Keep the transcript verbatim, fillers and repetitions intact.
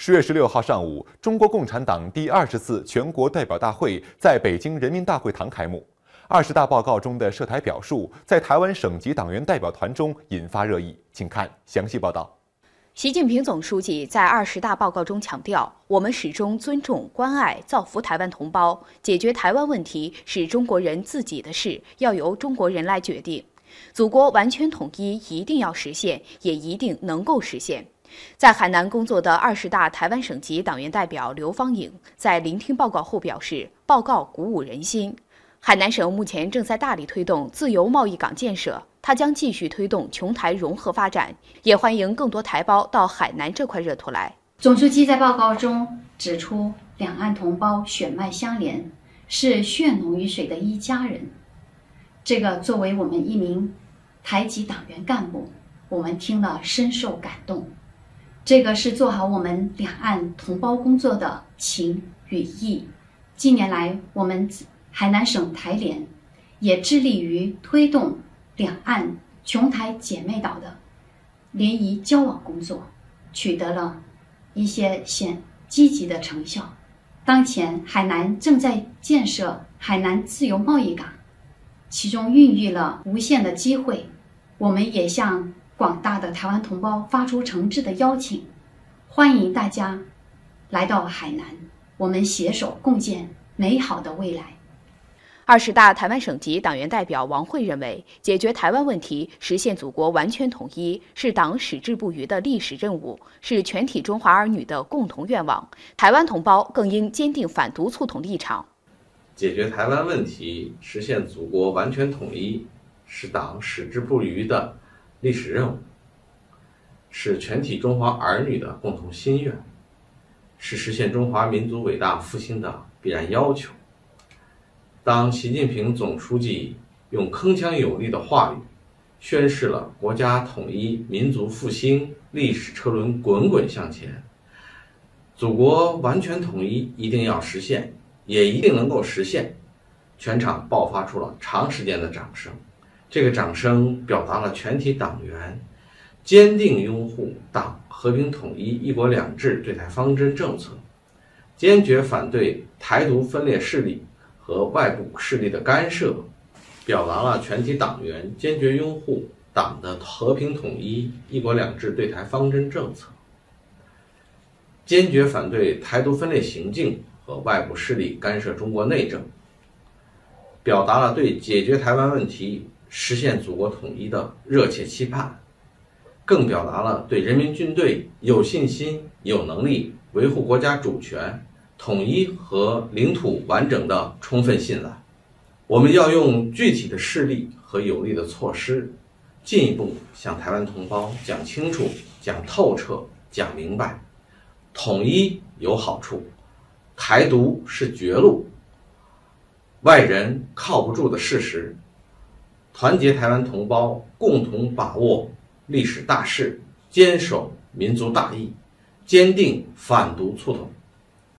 十月十六号上午，中国共产党第二十次全国代表大会在北京人民大会堂开幕。二十大报告中的涉台表述，在台湾省级党员代表团中引发热议。请看详细报道。 习近平总书记在二十大报告中强调，我们始终尊重、关爱、造福台湾同胞，解决台湾问题是中国人自己的事，要由中国人来决定。祖国完全统一一定要实现，也一定能够实现。在海南工作的二十大台湾省级党员代表刘芳颖在聆听报告后表示，报告鼓舞人心。海南省目前正在大力推动自由贸易港建设，它将继续推动琼台融合发展，也欢迎更多台胞到海南这块热土来。 总书记在报告中指出，两岸同胞血脉相连，是血浓于水的一家人。这个作为我们一名台籍党员干部，我们听了深受感动。这个是做好我们两岸同胞工作的情与义。近年来，我们海南省台联也致力于推动两岸琼台姐妹岛的联谊交往工作，取得了一些显积极的成效。当前，海南正在建设海南自由贸易港，其中孕育了无限的机会。我们也向广大的台湾同胞发出诚挚的邀请，欢迎大家来到海南，我们携手共建美好的未来。 二十大台湾省级党员代表王慧认为，解决台湾问题、实现祖国完全统一是党矢志不渝的历史任务，是全体中华儿女的共同愿望。台湾同胞更应坚定反独促统立场。 解决台湾问题、实现祖国完全统一是党矢志不渝的历史任务，是全体中华儿女的共同心愿，是实现中华民族伟大复兴的必然要求。当习近平总书记用铿锵有力的话语宣示了国家统一、民族复兴历史车轮滚滚向前，祖国完全统一一定要实现，也一定能够实现，全场爆发出了长时间的掌声。这个掌声表达了全体党员坚定拥护党和平统一、一国两制对台方针政策，坚决反对台独分裂势力和外部势力的干涉，表达了全体党员坚决拥护党的和平统一、一国两制对台方针政策，坚决反对台独分裂行径和外部势力干涉中国内政，表达了对解决台湾问题、实现祖国统一的热切期盼，更表达了对人民军队有信心、有能力维护国家主权、统一和领土完整的充分信赖。我们要用具体的事例和有力的措施，进一步向台湾同胞讲清楚、讲透彻、讲明白，统一有好处，台独是绝路，外人靠不住的事实。团结台湾同胞，共同把握历史大势，坚守民族大义，坚定反独促统。